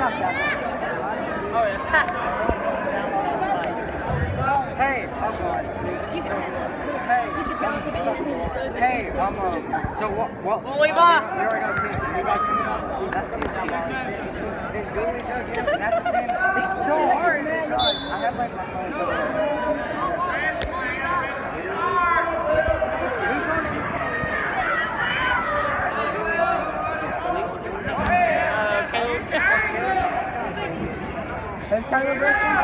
Oh, yeah. Hey, so what? Well, Levi! We already got a pin. You guys come out. That's the pin. Then Julie's gonna get it, and that's the pin. It's so hard. I have like my phone. Who's Caleb wrestling?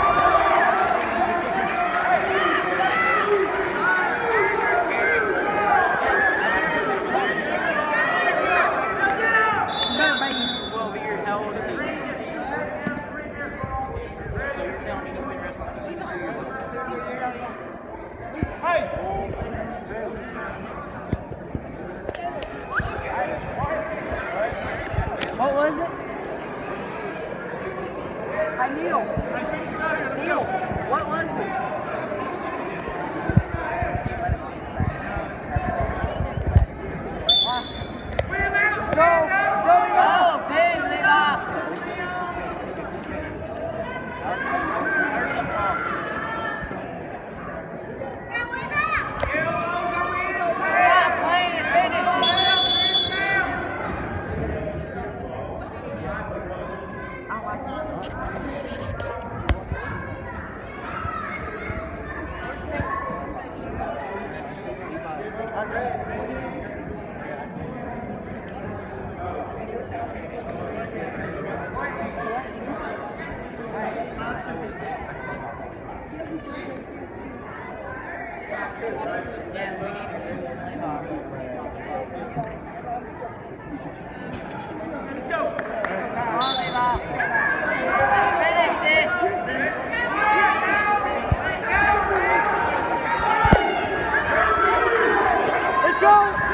What was it? Hi, Neil. Neil, what was it? Let's go. Let's go, Levi. Oh, pin, Levi. Stop playing and finish it. Yeah, we need to do Levi. Let's go. Come on, Levi. Let's finish this. Let's go.